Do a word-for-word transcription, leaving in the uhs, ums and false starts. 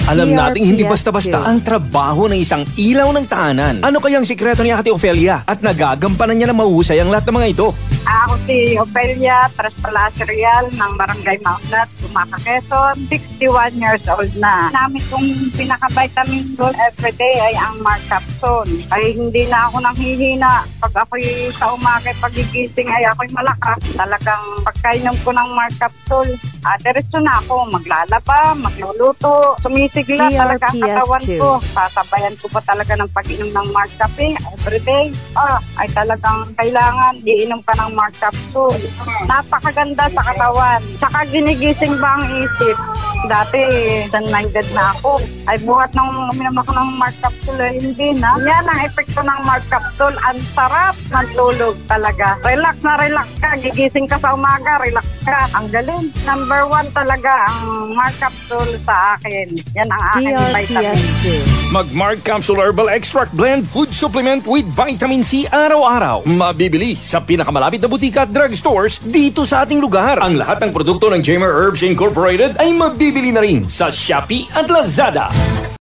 Alam nating hindi basta-basta ang trabaho ng isang ilaw ng tahanan. Ano kayang sikreto ni Ate Ofelia at nagagampanan niya na mahusay ang lahat ng mga ito? Ako si Ofelia Traspalacial ng Barangay Maunat, Tumaca, Quezon. sixty-one years old na. Namin kong pinaka-vitamin gold everyday ay ang Mark Capsule. Ay hindi na ako nanghihina. Pag ako'y sa umaga, pagigising ay ako'y malakas. Talagang pagkainom ko ng Mark Capsule, ah, diretso na ako. Maglalaba, magluluto. Sumisigla talaga ang katawan ko. Sasabayan ko pa talaga ng pag-inom ng Mark Cafe everyday. Ah, ay talagang kailangan iinom ka ng Mark Capsule. Napakaganda sa katawan. Saka ginigising ba ang isip? Dati, sun-minded na ako. Ay buhat nang uminom ako ng Mark Capsule, ay hindi na. Yan ang epekto ng Mark Capsule. Ang sarap ng tulog talaga. Relax na relax ka. Gigising ka sa umaga, relax ka. Ang galing. Number one talaga ang Mark Capsule sa akin. Yan ang aking vitamin. Mag-Mark Capsule Herbal Extract Blend Food Supplement with Vitamin C araw-araw. Mabibili sa pinakamalapit na butika at drugstores dito sa ating lugar. Ang lahat ng produkto ng Jamer Herbs Incorporated ay mabibili na rin sa Shopee at Lazada.